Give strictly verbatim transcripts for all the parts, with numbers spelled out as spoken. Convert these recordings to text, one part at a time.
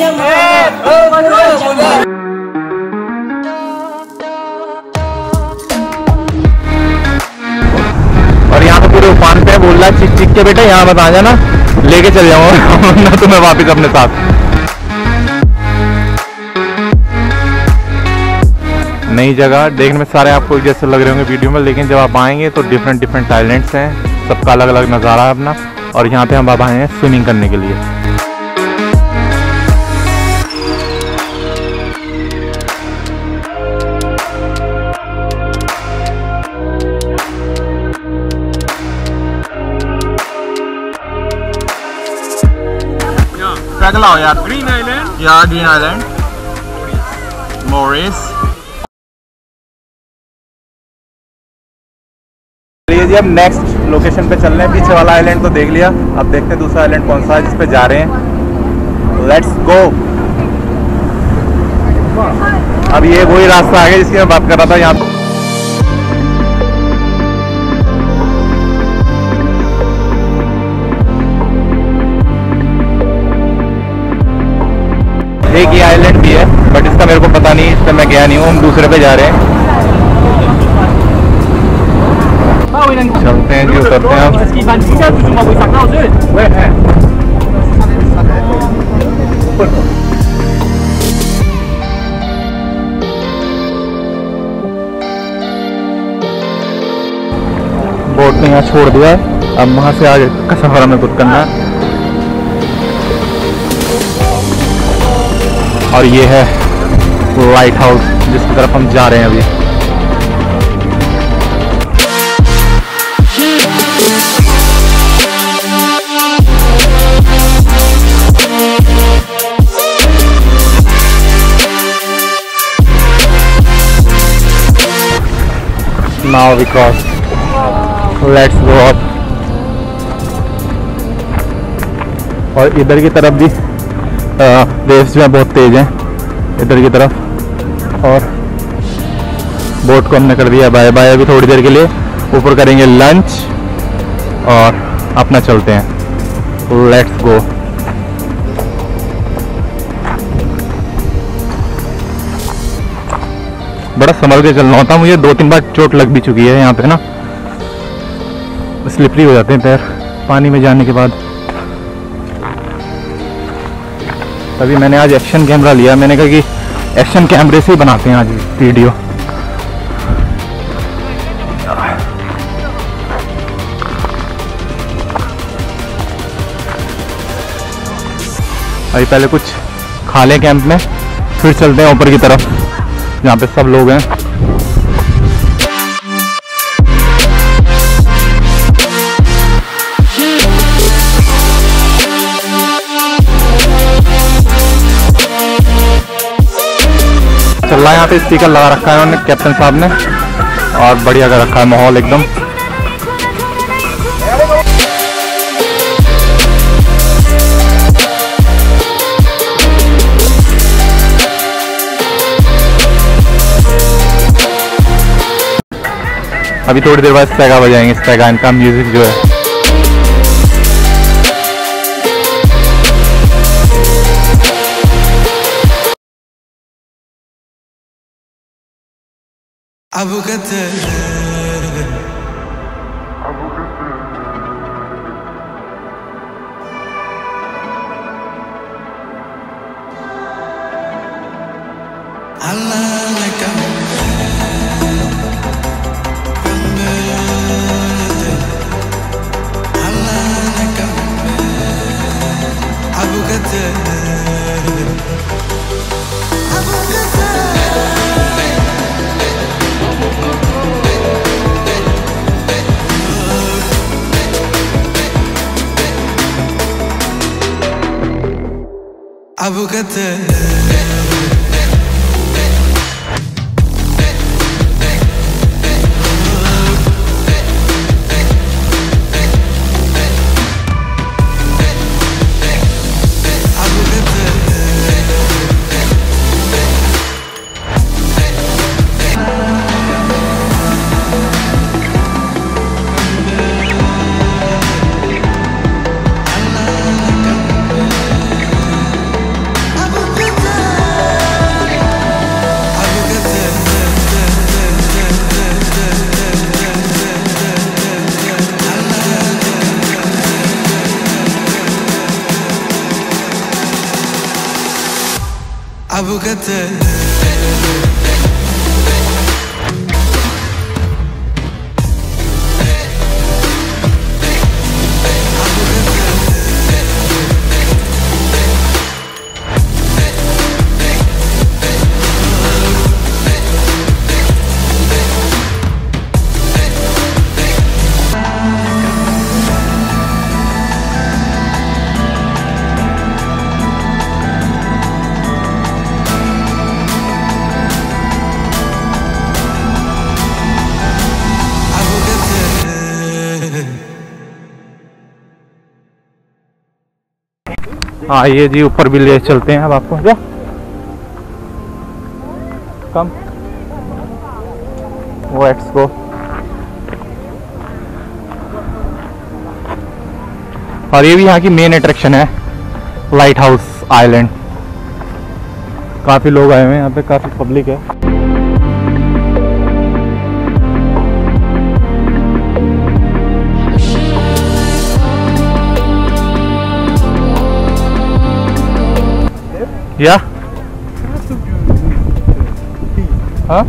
और यहाँ पे पूरे उफान पे बोल रहा है चीख चीख के बेटा यहाँ मत आ जाना, लेके चल जाऊँ ना तुम्हें वापिस अपने साथ। नई जगह देखने में सारे आपको जैसे लग रहे होंगे वीडियो में, लेकिन जब आप आएंगे तो डिफरेंट डिफरेंट आइलैंड्स हैं, सबका अलग अलग नज़ारा है अपना। और यहाँ पे हम अब आए हैं स्विमिंग करने के लिए। लाओ यार, ग्रीन आइलैंड या ग्रीन आइलैंड मॉरिस। चलिए जी, अब नेक्स्ट लोकेशन पे चल रहे हैं। पीछे वाला आइलैंड तो देख लिया, अब देखते हैं दूसरा आइलैंड कौन सा है जिस पे जा रहे हैं। Let's go. अब ये वही रास्ता आ गया जिसकी मैं बात कर रहा था। यहाँ एक ये आइलैंड भी है, बट इसका मेरे को पता नहीं, इस पर मैं गया नहीं हूँ। हम दूसरे पे जा रहे हैं। चलते हैं जी, उतरते हैं। बोट ने यहाँ छोड़ दिया है, अब वहाँ से आगे का सफर हमें खुद करना है। और ये है लाइट हाउस जिसकी तरफ हम जा रहे हैं अभी। Now we cross. Let's go up. और इधर की तरफ भी वेव्स जो है बहुत तेज हैं इधर की तरफ। और बोट को हमने कर दिया बाय बाय अभी थोड़ी देर के लिए। ऊपर करेंगे लंच और अपना चलते हैं। Let's go. बड़ा संभल के चलना होता है मुझे, दो तीन बार चोट लग भी चुकी है यहाँ पे ना, स्लिपरी हो जाते हैं पैर पानी में जाने के बाद। तभी मैंने आज एक्शन कैमरा लिया। मैंने कहा कि एक्शन कैमरे से ही बनाते हैं आज वीडियो। अभी पहले कुछ खा लें कैंप में, फिर चलते हैं ऊपर की तरफ जहाँ पे सब लोग हैं। चल रहा है यहाँ पे स्पीकर लगा रखा है उन्होंने, कैप्टन साहब ने, और बढ़िया कर रखा है माहौल एकदम। अभी थोड़ी देर बाद स्टेगा बजाएंगे। स्टेगा इनका म्यूजिक जो है। Abu Qatar Allah lakam Allah lakam Abu Qatar Abu Qatar Abu Qatar Abu Abu Qatar. हाँ ये जी ऊपर भी ले चलते हैं अब आपको। जा कम वो लेट्स गो। और ये भी यहाँ की मेन अट्रैक्शन है, लाइट हाउस आइलैंड। काफी लोग आए हुए हैं यहाँ पे, काफी पब्लिक है। Yeah. Huh?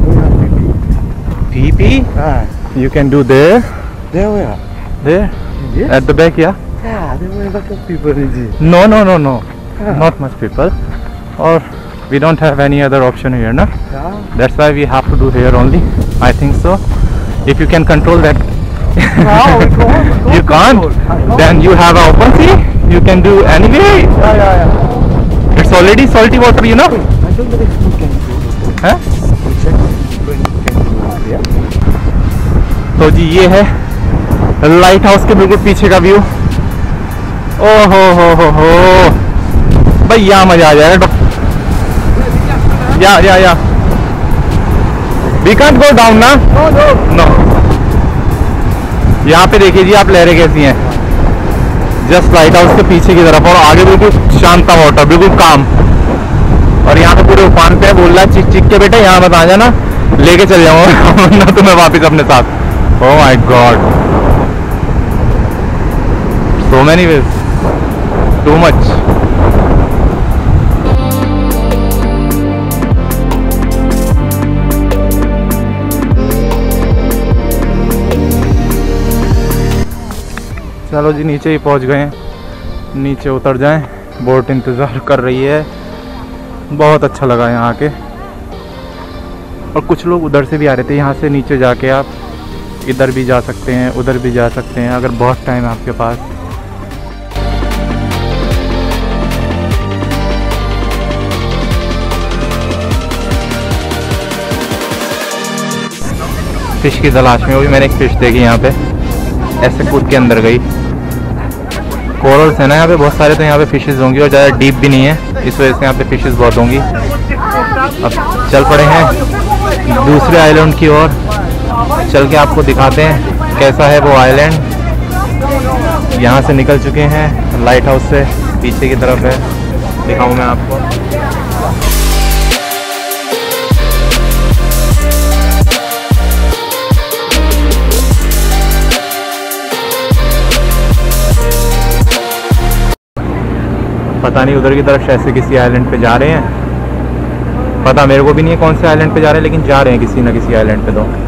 Pee pee? Ah, You can do there. there we are. There. Yes. At the back, yeah. Yeah, there were a lot of people in this. No, no, no, no. Ah. Not much people. Or we don't have any other option here, no? Yeah. That's why we have to do here only. I think so. If you can control that. No, we can't. You can't. control. Then you have an open sea. You can do anyway. Yeah, yeah, yeah. It's already salty water, you know. I don't know if we can do it. Huh? We check when we can do it. Yeah. तो जी ये है light house के बिल्कुल पीछे का view. ओ हो हो हो हो भाई यहाँ मजा आ जाएगा। या या या वी कांट गो डाउन ना। No, no. नो यहाँ पे देखिए जी आप लहरें कैसी हैं, जस्ट लाइट हाउस के पीछे की तरफ, और आगे बिल्कुल शांत वाटर, बिल्कुल काम। और यहाँ पे पूरे उफान पे बोल रहा है चिक चिक के बेटे यहाँ मत आ जाना, लेके चल जाऊंगा ना तुम्हें वापस अपने साथ। Oh my God, so many ways, too much. चलो जी नीचे ही पहुंच गए हैं, नीचे उतर जाएं, बोट इंतज़ार कर रही है। बहुत अच्छा लगा यहाँ आके। और कुछ लोग उधर से भी आ रहे थे, यहाँ से नीचे जाके आप इधर भी जा सकते हैं, उधर भी जा सकते हैं अगर बहुत टाइम है आपके पास। फिश की तलाश में, वो भी मैंने एक फिश देखी यहाँ पे, ऐसे कूद के अंदर गई। कोरल्स है ना यहाँ पे बहुत सारे, तो यहाँ पे फिशेस होंगी और ज़्यादा डीप भी नहीं है, इस वजह से यहाँ पे फिशेस बहुत होंगी। अब चल पड़े हैं दूसरे आइलैंड की ओर, चल के आपको दिखाते हैं कैसा है वो आइलैंड। यहाँ से निकल चुके हैं लाइट हाउस से, पीछे की तरफ है, दिखाऊँ मैं आपको। पता नहीं उधर की तरफ शायद से किसी आइलैंड पे जा रहे हैं, पता मेरे को भी नहीं है कौन से आइलैंड पे जा रहे हैं, लेकिन जा रहे हैं किसी ना किसी आइलैंड पे। तो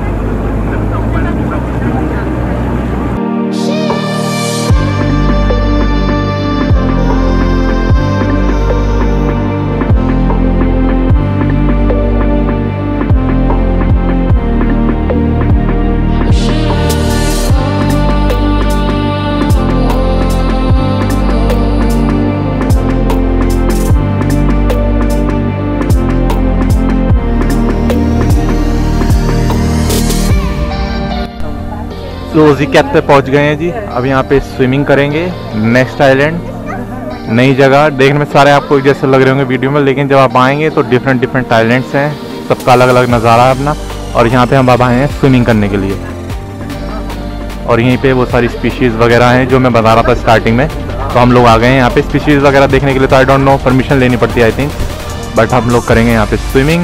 तो जी कैप पे पहुंच गए हैं जी। अब यहाँ पे स्विमिंग करेंगे, नेक्स्ट आइलैंड, नई जगह। देखने में सारे आपको एक जैसे लग रहे होंगे वीडियो में, लेकिन जब आप आएंगे तो डिफरेंट डिफरेंट आइलैंड्स हैं, सबका अलग अलग नज़ारा है अपना। और यहाँ पे हम अब आए हैं स्विमिंग करने के लिए, और यहीं पे वो सारी स्पीशीज़ वगैरह हैं जो मैं बता रहा था स्टार्टिंग में। तो हम लोग आ गए हैं यहाँ पे स्पीशीज़ वगैरह देखने के लिए। तो आई डोंट नो, परमिशन लेनी पड़ती है आई थिंक, बट हम लोग करेंगे यहाँ पे स्विमिंग।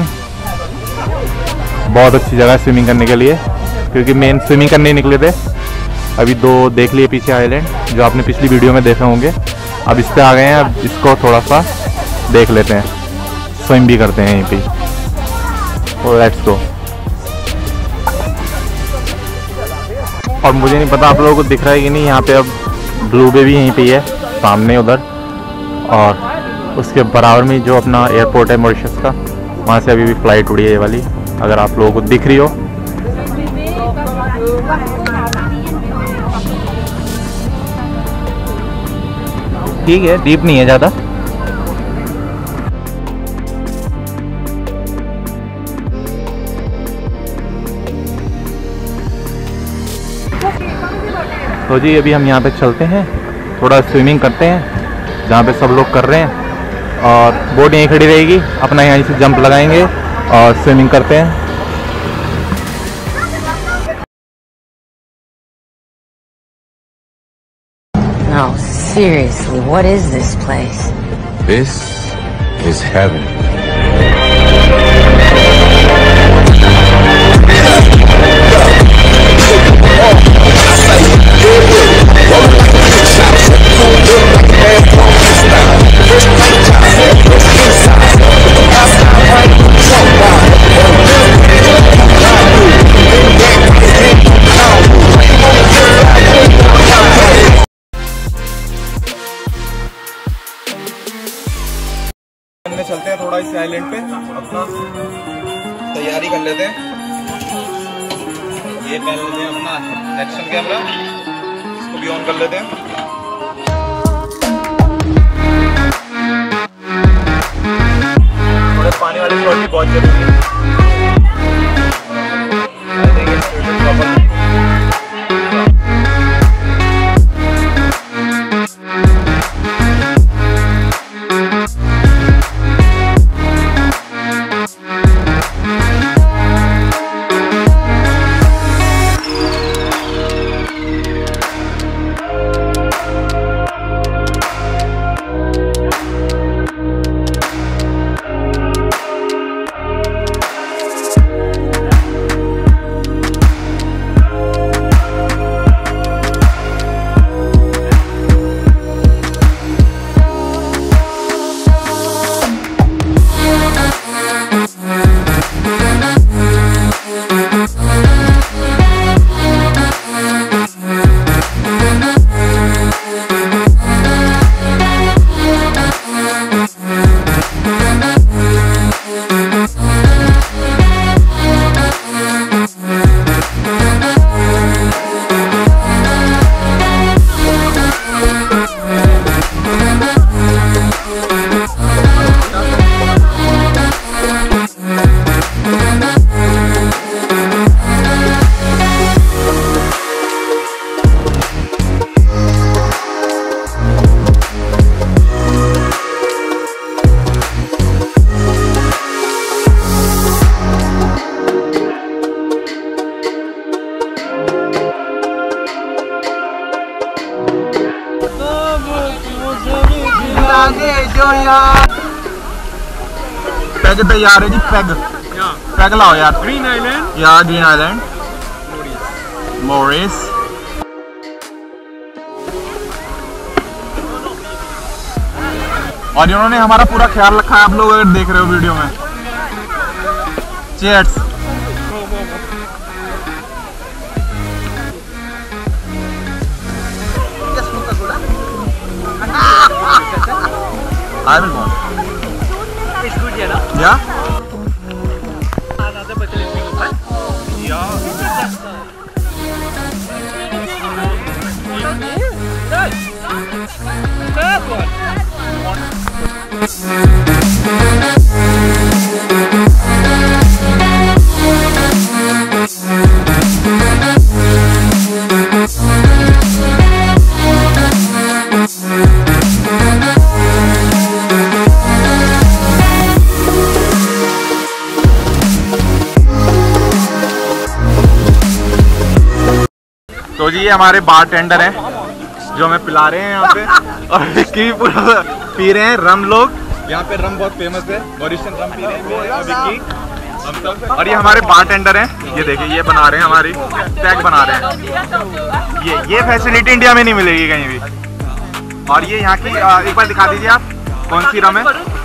बहुत अच्छी जगह है स्विमिंग करने के लिए, क्योंकि मेन स्विमिंग करने ही निकले थे। अभी दो देख लिए पीछे आइलैंड जो आपने पिछली वीडियो में देखे होंगे, अब इस पे आ गए हैं, अब इसको थोड़ा सा देख लेते हैं। स्विम भी करते हैं यहीं पे। Let's go. और मुझे नहीं पता आप लोगों को दिख रहा है कि नहीं, यहाँ पे अब ब्लू बे भी यहीं पे है सामने उधर, और उसके बराबर में जो अपना एयरपोर्ट है मॉरिशस का, वहाँ से अभी भी फ्लाइट उड़ी है ये वाली, अगर आप लोगों को दिख रही हो। ठीक है, डीप नहीं है ज़्यादा। तो जी अभी हम यहाँ पे चलते हैं, थोड़ा स्विमिंग करते हैं जहाँ पे सब लोग कर रहे हैं, और बोट यहीं खड़ी रहेगी, अपना यहाँ से जंप लगाएंगे और स्विमिंग करते हैं। No, seriously, what is this place? This is heaven. चलते हैं थोड़ा इस आइलैंड पे, अपना तैयारी कर लेते हैं। ये पहन लेते हैं अपना एक्शन कैमरा, इसको भी ऑन कर लेते हैं। थोड़े पानी वाले शॉट भी बहुत जरूरी है। पैग तैयार है जी, पैग पैग लाओ यार। ग्रीन आइलैंड या ग्रीन आइलैंड मॉरिस। और इन्होंने हमारा पूरा ख्याल रखा है, आप लोग अगर देख रहे हो वीडियो में। Cheers. I will go. It's good, yeah, no? Yeah? Another bucket list we open. Yeah. Nice. Third one. तो जी ये हमारे बार टेंडर हैं जो हमें पिला रहे हैं यहाँ पे, और विक्की पूरा पी रहे हैं रम। लोग यहाँ पे रम बहुत फेमस है, मॉरिशियन रम पी रहे हैं मैं और विक्की, हम सब। और ये हमारे बार टेंडर हैं, ये देखिए ये बना रहे हैं, हमारी पैक बना रहे हैं। ये ये फैसिलिटी इंडिया में नहीं मिलेगी कहीं भी। और ये यहाँ की एक बार दिखा दीजिए आप, कौन सी रम है?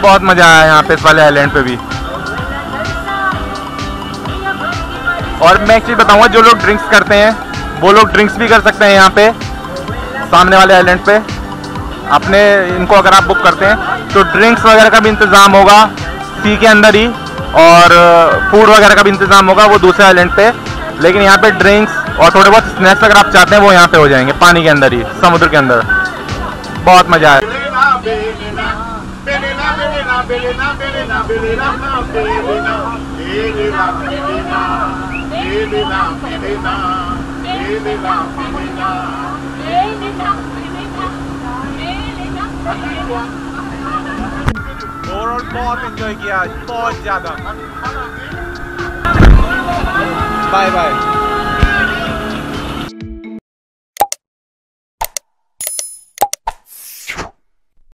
बहुत मजा आया यहाँ पे इस वाले आइलैंड पे भी। और मैं एक चीज़ बताऊंगा, जो लोग ड्रिंक्स करते हैं वो लोग ड्रिंक्स भी कर सकते हैं यहाँ पे सामने वाले आइलैंड पे। अपने इनको अगर आप बुक करते हैं तो ड्रिंक्स वगैरह का भी इंतज़ाम होगा सी के अंदर ही, और फूड वगैरह का भी इंतज़ाम होगा वो दूसरे आइलैंड पे। लेकिन यहाँ पे ड्रिंक्स और थोड़े बहुत स्नैक्स अगर आप चाहते हैं वो यहाँ पे हो जाएंगे, पानी के अंदर ही, समुद्र के अंदर। बहुत मज़ा आया। ओवरऑल बहुत एंजॉय किया, बहुत ज़्यादा। Bye bye.